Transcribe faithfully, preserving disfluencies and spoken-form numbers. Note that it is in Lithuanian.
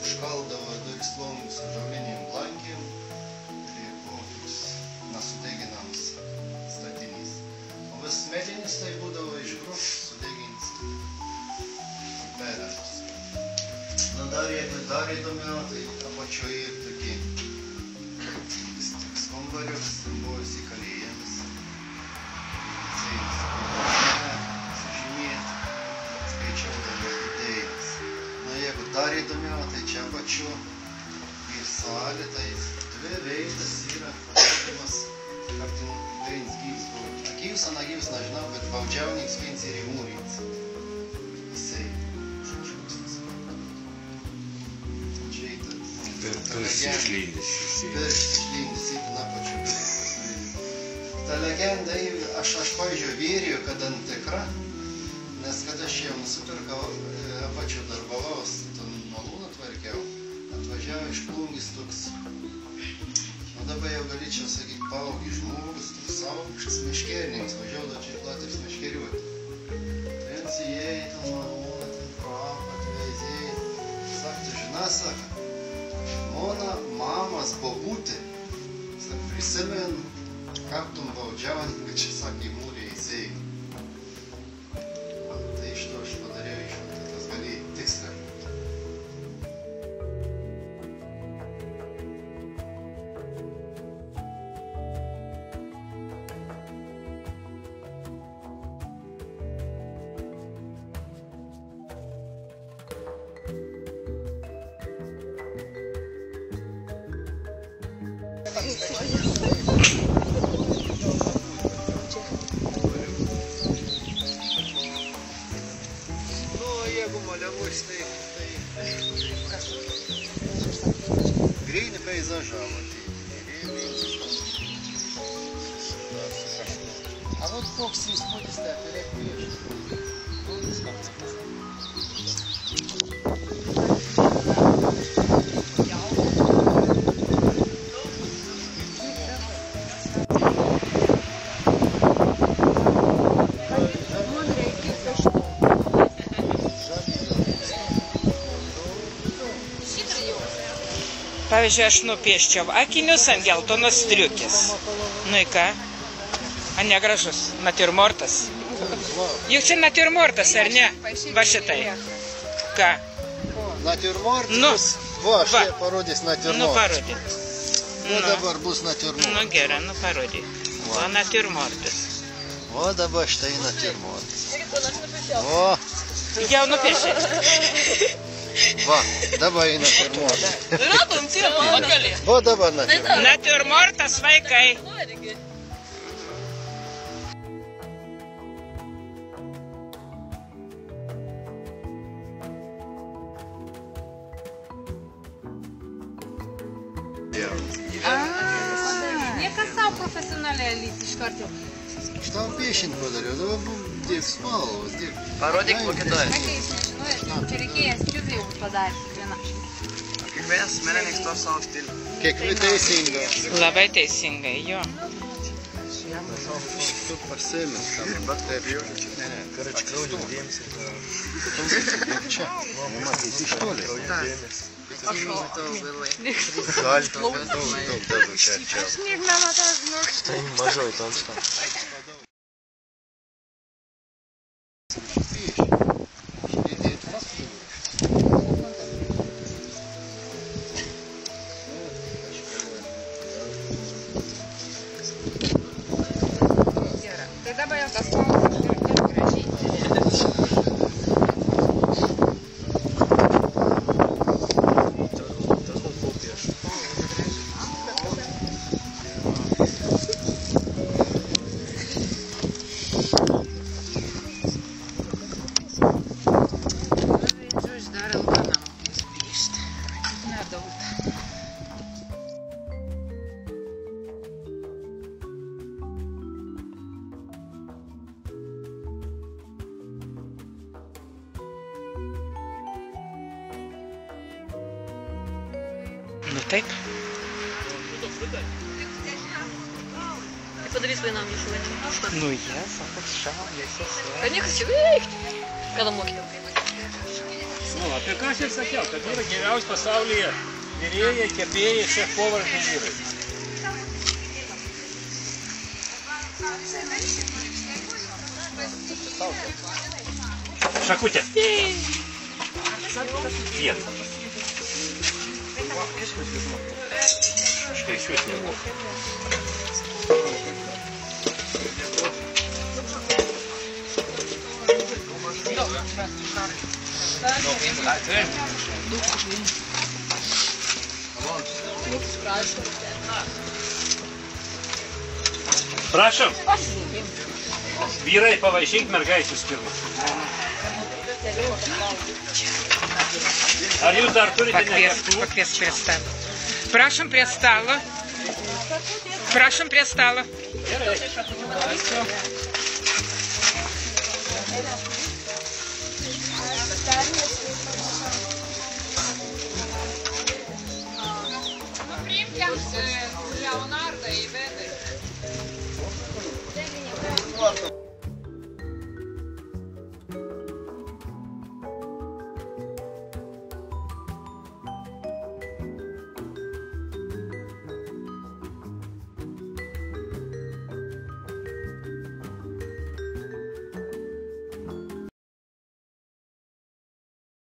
užkaldavo duris longus ąžuolinėm blankėm ir kokius nesudeginams statinys. O vis medinis tai būdavo išgrūš sudegins perėtus. Na dar jeigu dar įdomiau, tai apačioje ir tokie toks kambarius, ten buvo visi kalėjimas. Sužymėti, skaičiaudami idėjas. Na jeigu dar įdomiau, tai čia apačiu ir salė, tai dvi veidas yra atsakymas, kaip ten viens gyvs buvo. Akyvs, anagyvs, nežinau, bet baudžiauniks viens ir įmūrins. Jisai. Pirštis lindis. Pirštis lindis, įpina apačiu. Ta legenda, aš, aš pavyzdžiui, vyriju, kad ant tikra, nes kad aš jau nusipirkau, apačiu darbavaus, ten malūną tvarkiau, atvažiavo iš Plungės toks, o dabar jau galėčiau sakyti, paaugi žmogus, toks savokiškas miškerininkas, važiuodavo čia Latvijos miškeriuoti. Viens įėjai, ten malūną, ten proapą atveizėjai, sakė, žinai, sako, mona, mamas, bobutė, sako, prisimenu, kaip tom baudžiauninkų čia sakė mūrė įsėjai. Tai iš to aš padariau išvadą, tas galėjai tiksliai. Gryni peizažavo. A вот koks įspūdis tai turėk prieš. Pavyzdžiui, aš nupieščiau akinius ant geltonos striukės. Nu į ką? A negražus? Natiurmortas? Juk čia natiurmortas, ar ne? Va šitai. Ką? Natiurmortas? Nu. Va, aš jie parodys natiurmortas. Nu, parodyk. O dabar bus natiurmortas. Nu, gerai, nu, parodyk. O natiurmortas. O dabar štai natiurmortas. O. Jau nupiešė. Va, dabar eina natiurmortas. Radom tėvą, atgalė. O dabar natiurmortas. Natiurmortas, vaikai. Niekas savo profesionaliai lyg iš karto. Šitam piešinį padariau, dabar dėk spalvos, dėk. Parodyk Vokietijos. Kai jūs nežinojate, čia reikėjęs čiūdrį jau padaryti kiekvieną. Kiekvienas menininkas to savo stilių. Kiekvienas teisinga. Labai teisingai, jo. Tu pasiėmės. Bet kaip jau. Ne, ne, karač kraudžiu dėmesį. Čia, nematys iš toli. Aš matau vėlai. Gali to daug, daug daug čia čia. Aš niek nematau, žinok. Tai mažiau tam štam. Tai dabar jau tas spalvas ir gražiai. Nu taip. Tai padarys vienam jūsų vaikų. Nu jie, sako, šau, jie sesė. Kad niekas čia veikt. Kada mokyti? Nu, apie ką aš ir sakiau, kad yra geriausi pasaulyje virėjai, kepėjai, šef-povardai vyrai. Šakutė. Viena. Štai išvis nemoku. Prašom. Vyrai, pavaišink mergaičius pirmą. Ar jūs dar turite nekeptų? Pakvies prie stalo. Prašom prie stalo. Prašom prie stalo. Gerai.